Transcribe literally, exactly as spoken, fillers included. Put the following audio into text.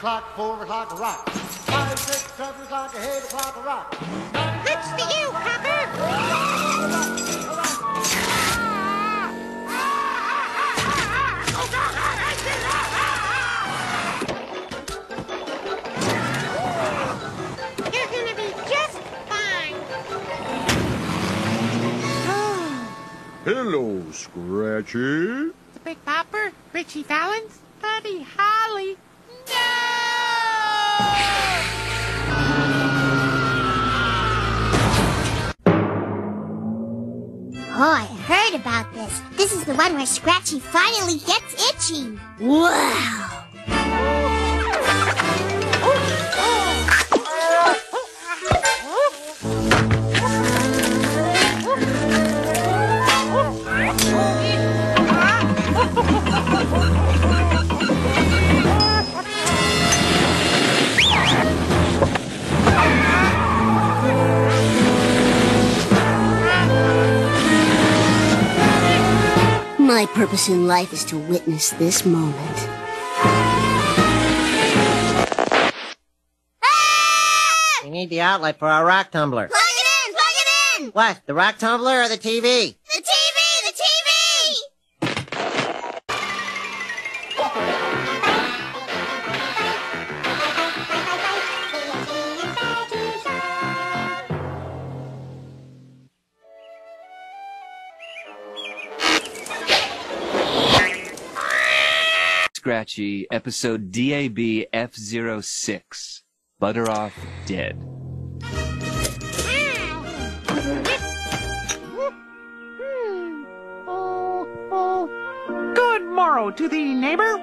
o'clock, four o'clock, rock. Five, six, seven o'clock, eight o'clock, rock. It's for you, Pepper! You're gonna be just fine. Hello, Scratchy. Big Popper, Richie Valens, Buddy Holly. Oh, I heard about this. This is the one where Scratchy finally gets itchy. Wow! My purpose in life is to witness this moment. We need the outlet for our rock tumbler. Plug it in! Plug it in! What, the rock tumbler or the T V? The T V! The T V! Scratchy, episode D A B F zero six. Butter off dead. Good morrow to thee, neighbor.